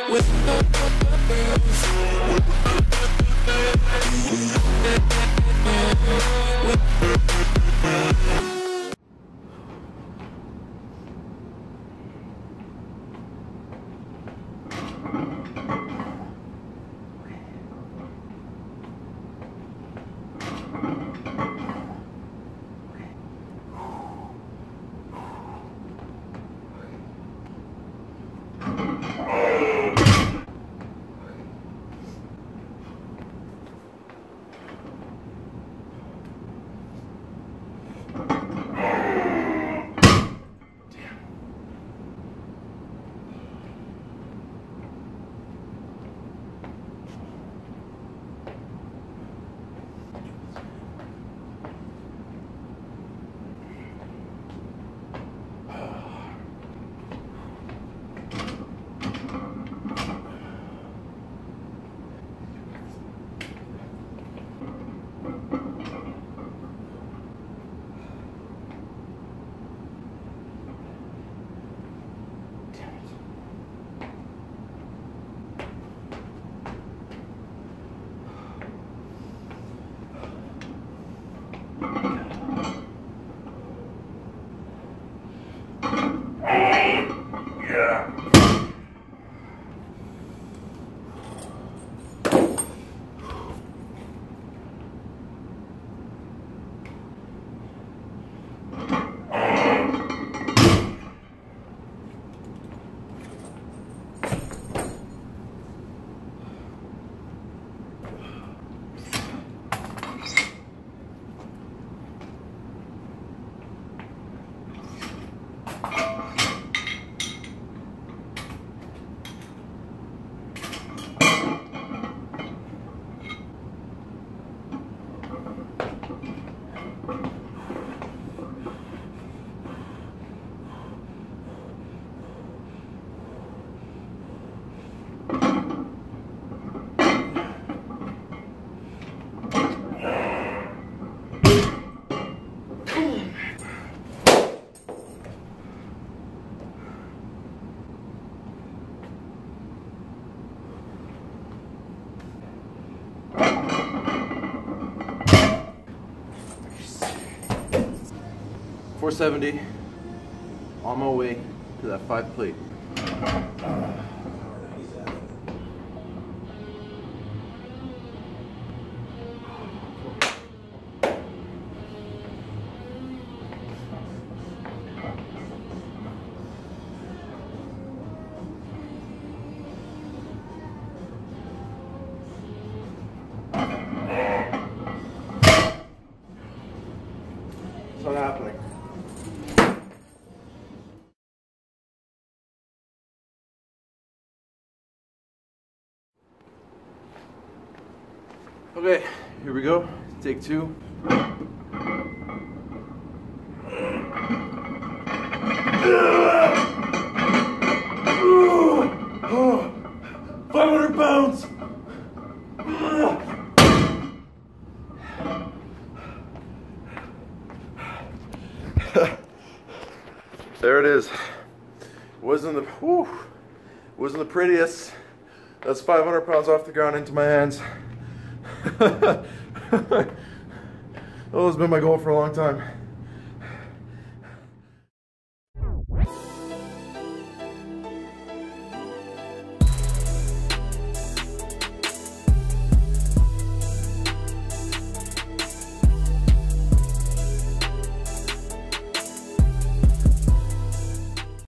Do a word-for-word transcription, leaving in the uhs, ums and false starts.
four seventy, on my way to that five plate. It's not happening. Okay, here we go. Take two. five hundred pounds. There it is. Wasn't the whew, wasn't the prettiest. That's five hundred pounds off the ground into my hands. That has been my goal for a long time.